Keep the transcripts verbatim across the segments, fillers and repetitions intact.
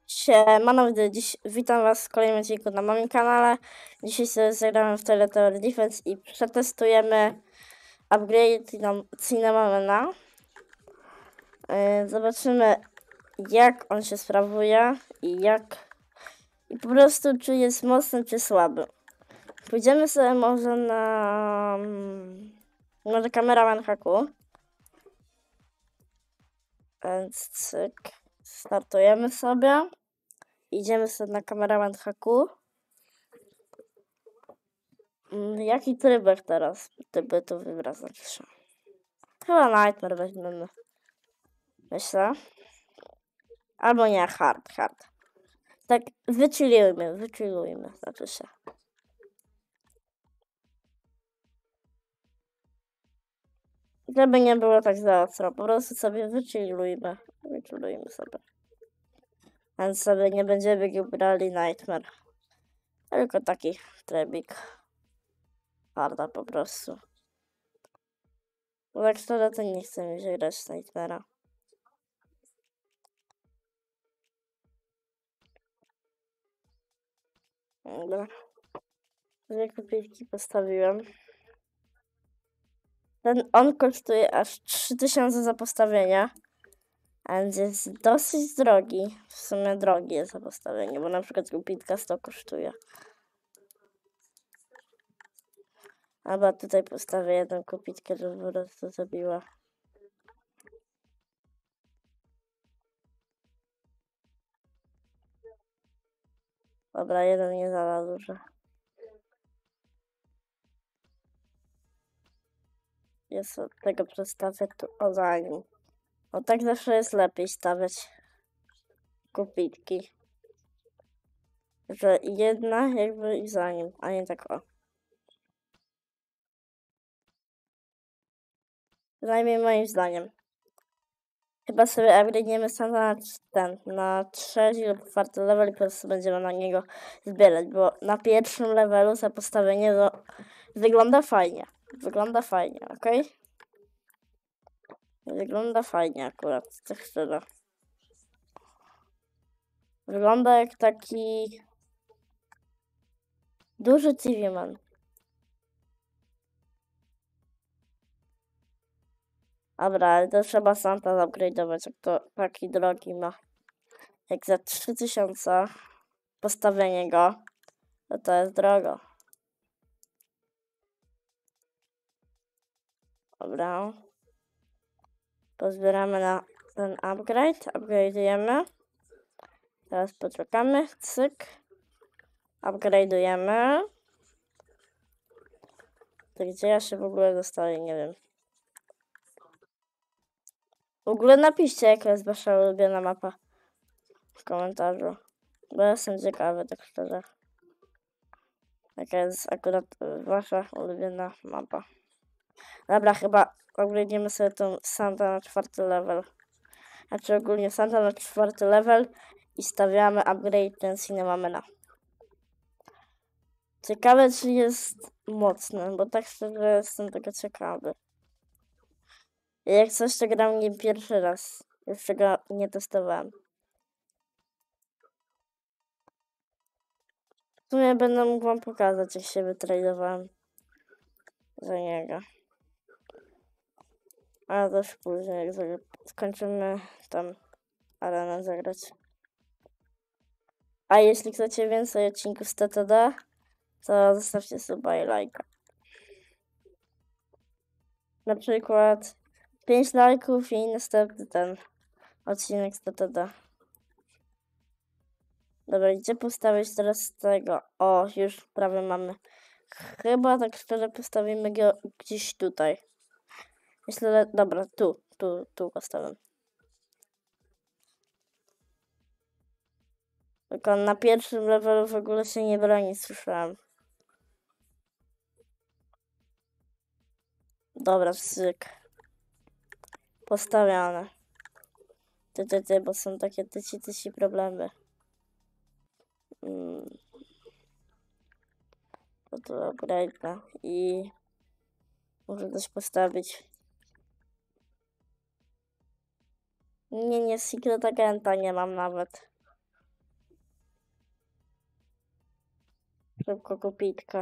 Siemano, dziś witam was w kolejnym odcinku na moim kanale. Dzisiaj sobie zagramy w Toilet Tower Defense i przetestujemy upgrade Cinnamona. Yy, zobaczymy, jak on się sprawuje i jak i po prostu czy jest mocny czy słaby. Pójdziemy sobie może na może kameraman haku. Więc cyk, startujemy sobie. Idziemy sobie na kameraman haku. Jaki trybek teraz? Gdyby to wybrać na trzy. Chyba Nightmare weźmiemy. Myślę. Albo nie, hard, hard. Tak, wychillujmy, wychillujmy, znaczy się. Żeby nie było tak za ostro, po prostu sobie wychillujmy. Wychillujmy sobie. Więc sobie nie będziemy brali Nightmare. Tylko taki trybik. Harda po prostu. Bo tak szczerze to nie chcę mi się grać z Nightmare'a. Dobra. Dwie kopiejki postawiłem. Ten, on kosztuje aż trzy tysiące za postawienie. A więc jest dosyć drogi. W sumie drogi jest za postawienie, bo na przykład kopitka sto kosztuje. Albo tutaj postawię jedną kopitkę, żeby po prostu zabiła. Dobra, jeden nie za dużo. Jest od tego przestawię tu o za nim. O tak zawsze jest lepiej stawiać kopitki. Że jedna jakby i za nim, a nie tak o. Przynajmniej moim zdaniem. Chyba sobie upgrade'niemy sam na ten, na trzeci lub czwarty level i po prostu będziemy na niego zbierać, bo na pierwszym levelu za postawienie to wygląda fajnie. Wygląda fajnie, ok? Wygląda fajnie akurat, tak szczerze. Wygląda jak taki duży T V man. Dobra, ale to trzeba Santa upgrade'ować, jak to taki drogi ma. Jak za trzy tysiące postawienie go, to to jest drogo. Dobra. Pozbieramy na ten upgrade, upgrade'ujemy. Teraz poczekamy, cyk. Upgrade'ujemy. To gdzie ja się w ogóle dostaję, nie wiem. W ogóle napiszcie, jaka jest wasza ulubiona mapa w komentarzu. Bo ja jestem ciekawy, tak szczerze. Jaka jest akurat wasza ulubiona mapa. Dobra, chyba upgrade'niemy sobie tą Santa na czwarty level. Znaczy ogólnie Santa na czwarty level i stawiamy upgrade ten Cinnamona. Ciekawe, czy jest mocny, bo tak szczerze jestem tego ciekawy. I jak coś, to gram nim pierwszy raz. Jeszcze go nie testowałem. W sumie będę mógł wam pokazać, jak się wytradowałem za niego. Ale też później, jak skończymy tam arenę zagrać. A jeśli chcecie więcej odcinków z T T D, to zostawcie suba i lajka. Na przykład pięć lajków i następny ten odcinek z T T D. Dobra, gdzie postawić teraz tego? O, już prawie mamy. Chyba tak szczerze postawimy go gdzieś tutaj. Myślę, że... Dobra, tu, tu, tu postawię. Tylko na pierwszym levelu w ogóle się nie broni, słyszałem. Dobra, wsyk. Postawione. Ty, ty, ty, bo są takie tyci, tyci problemy. Hmm. To to upgrade'a i może coś postawić. Nie, nie, Secret Agenta nie mam nawet. Szybko kupitka.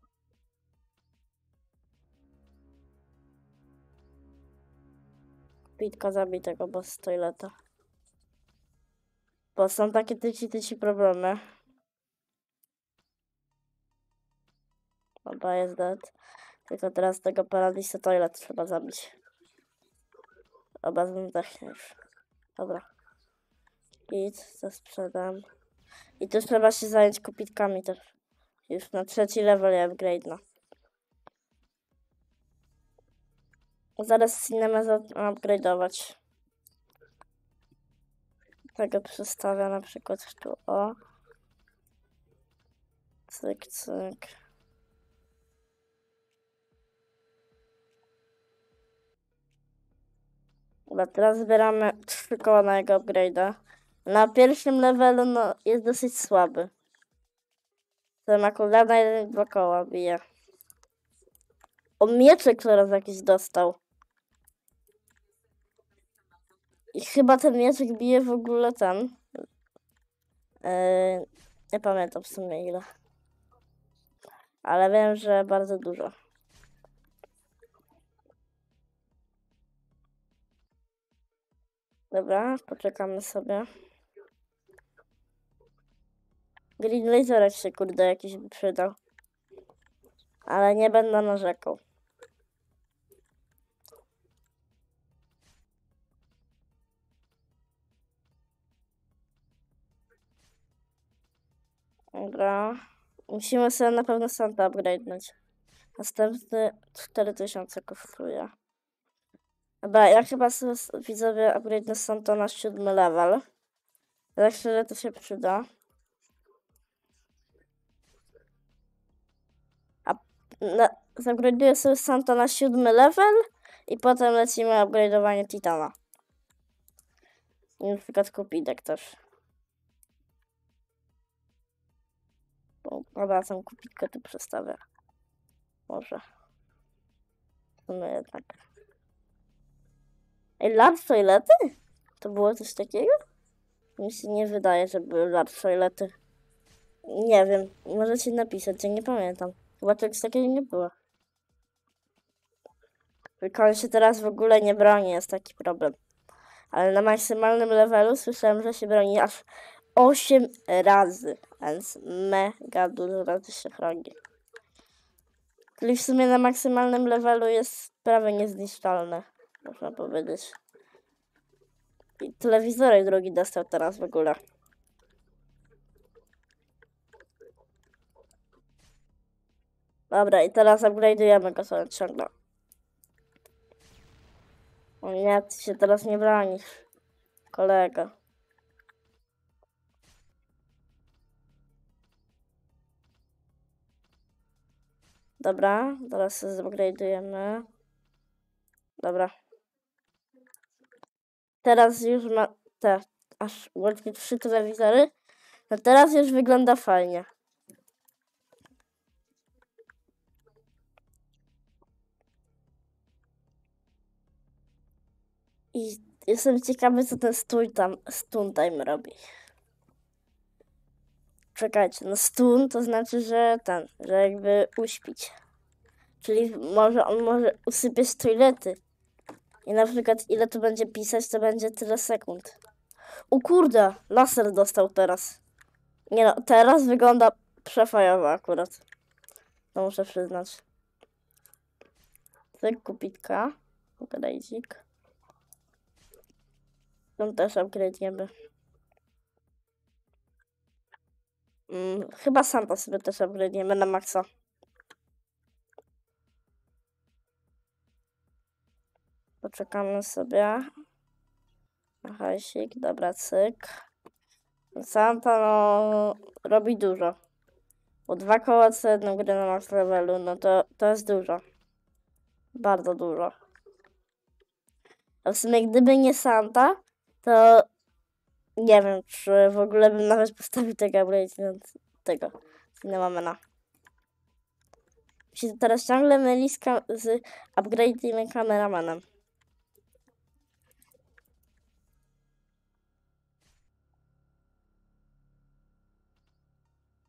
Kupitka zabij tego boss toileta. Bo są takie tyci tyci problemy. Dobra, jest dead. Tylko teraz tego Paradise Toilet trzeba zabić. Oba zdechnie już. Dobra. Git, to sprzedam. I tu trzeba się zająć kupitkami też. Już na trzeci level upgrade, no. Zaraz Cinema upgrade'ować. Tego przestawię na przykład tu, o. Cyk, cyk. Dobra, teraz zbieramy trzy koła na jego upgrade'a. Na pierwszym levelu no, jest dosyć słaby. To ma cooldown jeden i dwa koła bije. O, mieczek teraz jakiś dostał. I chyba ten mieczek bije w ogóle ten. Yy, nie pamiętam w sumie ile. Ale wiem, że bardzo dużo. Dobra, poczekamy sobie. Green Laserek się kurde jakiś by przydał. Ale nie będę narzekał. Dobra. Musimy sobie na pewno Santa upgrade'nąć. Następny cztery tysiące kosztuje. Dobra, ja chyba sobie widzowie upgrade'nę Santa na siódmy level. Tak szczerze to się przyda. A zupgrade'uję sobie Santa na siódmy level i potem lecimy upgrade'owanie Titana. I na przykład Kupidek też. Dobra, tą Kupidkę tu przestawię. Może. No jednak. Ej, large toilety? To było coś takiego? Mi się nie wydaje, że były large toilety. Nie wiem, możecie napisać, ja nie pamiętam. Chyba czegoś takiego nie było. Tylko on się teraz w ogóle nie broni, jest taki problem. Ale na maksymalnym levelu słyszałem, że się broni aż osiem razy. Więc mega dużo razy się chroni. Czyli w sumie na maksymalnym levelu jest prawie niezniszczalny, można powiedzieć. I telewizorek drugi dostał teraz w ogóle. Dobra, i teraz upgrade'ujemy go sobie ciągle. O nie, ty się teraz nie bronisz, kolego. Dobra, teraz sobie zupgrade'ujemy. Dobra. Teraz już ma te, aż łącznie trzy telewizory. No teraz już wygląda fajnie. I jestem ciekawy, co ten stun tam, stun time robi. Czekajcie, no stun to znaczy, że ten, że jakby uśpić. Czyli może on może usypiać toilety. I na przykład ile to będzie pisać, to będzie tyle sekund. O kurde, laser dostał teraz. Nie no, teraz wygląda przefajowo akurat. To muszę przyznać. Cyk, kupitka. Upgrade'ik. Tą też upgrade'niemy. Hmm, chyba Santa sobie też upgrade'niemy na maksa. Poczekamy sobie. Hajsik, dobra, cyk. Santa no robi dużo. Bo dwa koła co jedną grę na max levelu, no to, to jest dużo. Bardzo dużo. A w sumie gdyby nie Santa, to nie wiem, czy w ogóle bym nawet postawił tego upgrade tego Cinnamomana. Mi się teraz ciągle myli z, z upgrade'em kameramanem.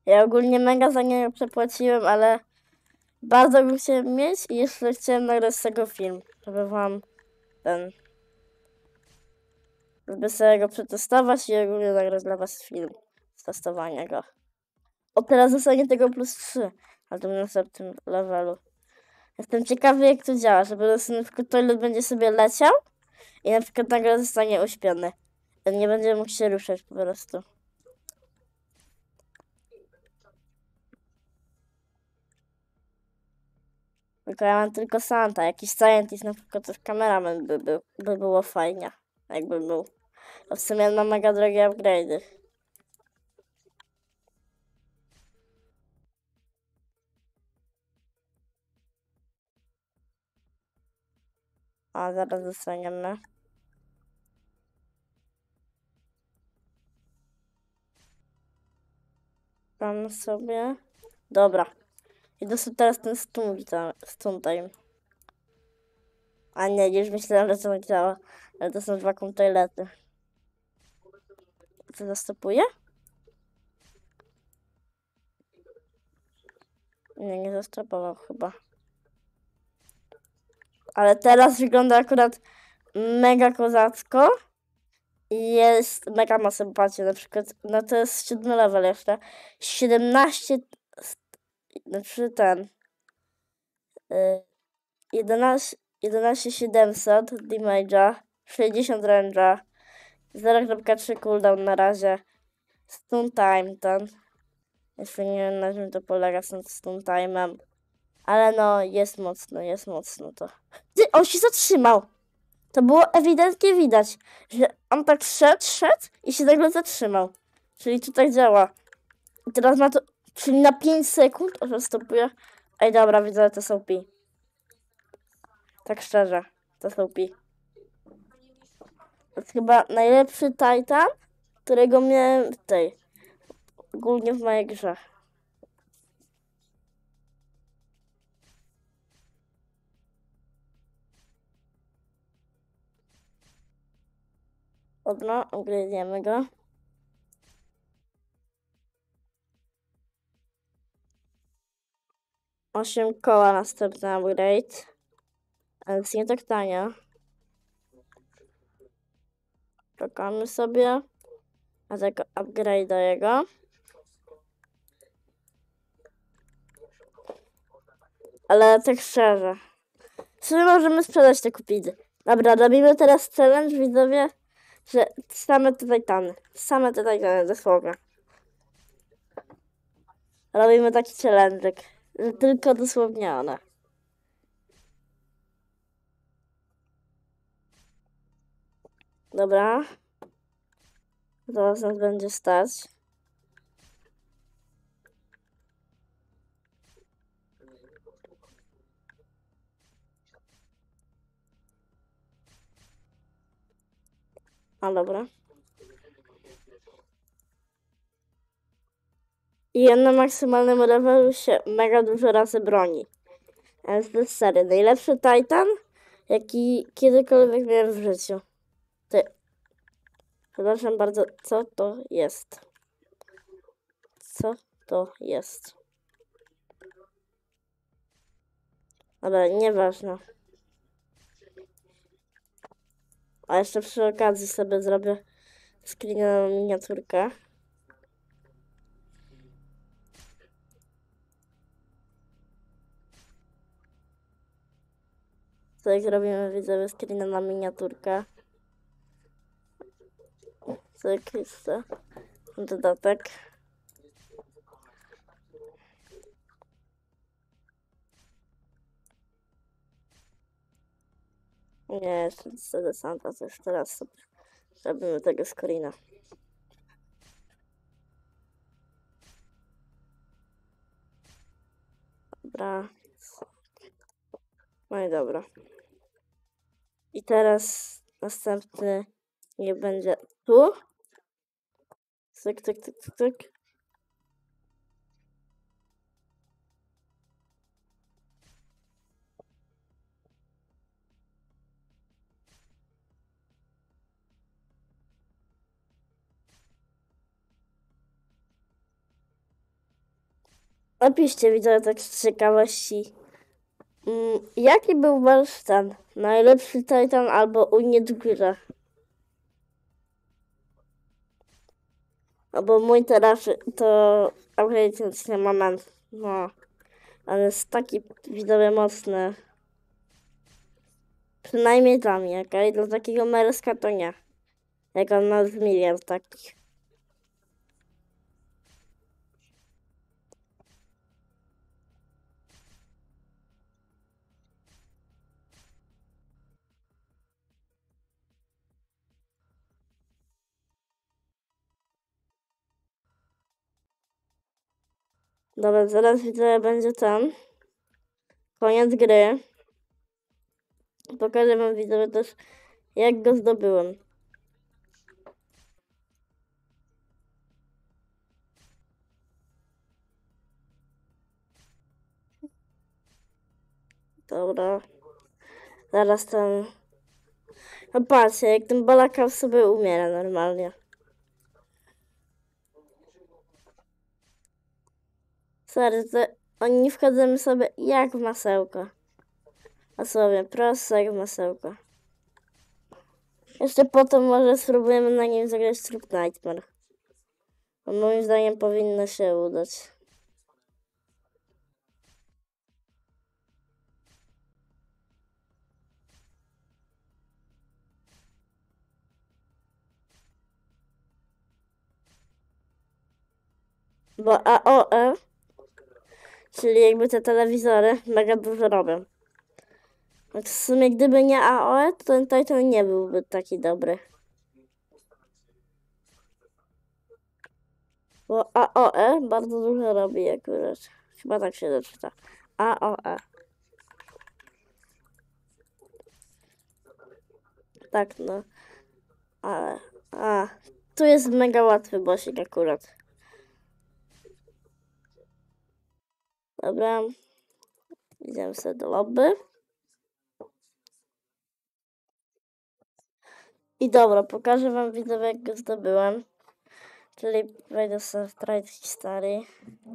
Ja ogólnie mega za niego przepłaciłem, ale bardzo go chciałem mieć i jeszcze chciałem nagrać z tego film, żeby wam ten, żeby sobie go przetestować i ogólnie nagrać dla was film z testowania go. O, teraz zostanie tego plus trzy na tym następnym levelu. Jestem ciekawy, jak to działa, żeby na przykład toilet będzie sobie leciał i na przykład nagle zostanie uśpiony. Nie będzie mógł się ruszać po prostu. Tylko ja mam tylko Santa, jakiś scientist, na przykład też kameraman by był, by było fajnie, jakby był. A w sumie ma mega drogie upgrade'y. A zaraz dostaniemy. Tam sobie. Dobra. I dosyć teraz ten stun, stun time. A nie, już myślałam, że to tak działa. Ale to są dwa toilety. Co zastopuje? Nie, nie zastopował chyba. Ale teraz wygląda akurat mega kozacko. I jest mega mocno, patrzcie, na przykład, no to jest siódmy level jeszcze. siedemnaście, znaczy ten, y, jedenaście, jedenaście siedemset damage'a, sześćdziesiąt range'a, zero przecinek trzy cooldown na razie, stun time ten, jeszcze nie wiem na czym to polega z tym stun time'em, ale no jest mocno, jest mocno to. Ty, on się zatrzymał! To było ewidentnie widać, że on tak szedł, szedł i się nagle zatrzymał. Czyli tutaj działa. I teraz ma to, czyli na pięć sekund on stopuje. Ej, dobra, widzę, to są pi. Tak szczerze, to są pi. To jest chyba najlepszy Titan, którego miałem w tej, ogólnie w mojej grze. Dobra, ugryziemy go. osiem koła następny upgrade. Ale jest nie tak tanio. Czekamy sobie na tego upgrade'a jego. Ale tak szczerze. W sumie możemy sprzedać te kupidy. Dobra, robimy teraz challenge, widzowie, że same te Titany. Same te Titany, dosłownie. Robimy taki challenge, że tylko dosłownie one. Dobra. Zaraz nas będzie stać. A dobra. I na maksymalnym levelu się mega dużo razy broni. Ale to jest serio. Najlepszy Titan, jaki kiedykolwiek miałem w życiu. Ty. Przepraszam bardzo, co to jest? Co to jest? Dobra, nieważne. A jeszcze przy okazji sobie zrobię screena na miniaturkę. Co jak robimy widzowie screena na miniaturkę. Co jak jest to? Dodatek. Nie, jeszcze z Santa, to już teraz sobie robimy tego screena. Dobra. No i dobra. I teraz następny nie będzie tu. Cyk, cyk, cyk, cyk, cyk. Napiszcie, widzę tak z ciekawości. Mm, jaki był wasz ten najlepszy Titan albo uniet w grze? Albo mój teraz to upgrade na moment. No, ale jest taki widzowie mocny. Przynajmniej dla mnie, okej? Okay? Dla takiego Mereska to nie. Jak on ma z milion takich. Dobra, zaraz widzę, będzie ten. Koniec gry. Pokażę wam widzowie też, jak go zdobyłem. Dobra. Zaraz ten... No patrzcie, jak ten balakał sobie umiera normalnie. Sorry, to oni wchodzimy sobie jak w masełko. A sobie prosto jak w masełko. Jeszcze potem może spróbujemy na nim zagrać Troop Nightmare. Bo moim zdaniem powinno się udać. Bo A O E, czyli jakby te telewizory, mega dużo robią. Więc w sumie gdyby nie A O E, to ten Titan nie byłby taki dobry. Bo A O E bardzo dużo robi akurat. Chyba tak się doczyta. A O E. Tak no. Ale... A, tu jest mega łatwy bossik akurat. Dobra. Idziemy sobie do lobby. I dobra, pokażę wam widzowie, jak go zdobyłem. Czyli wejdę sobie w Trade History.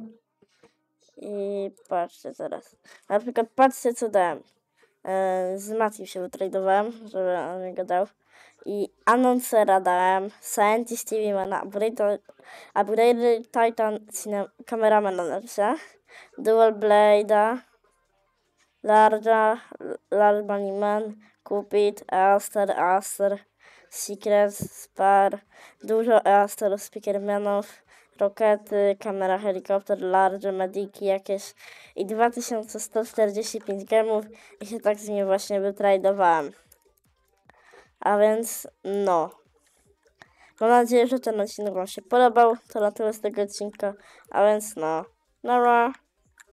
I patrzcie teraz. Na przykład patrzcie, co dałem. E, z Matim się wytradowałem, żeby on mi go dał. I Annoncera dałem. Scientist T V ma na upgrade, upgrade Titan Cameramana lepsze. Dual Blade'a. Larga, Large Bunnyman, Cupid, Aster, Aster, Secret, Spar, dużo Asterów, Speakermanów, Rokety, kamera, helikopter, Large, Mediki jakieś i dwa tysiące sto czterdzieści pięć gemów i się tak z nim właśnie wytradowałem. A więc no. Mam nadzieję, że ten odcinek wam się podobał. To na tyle z tego odcinka. A więc no. Nara.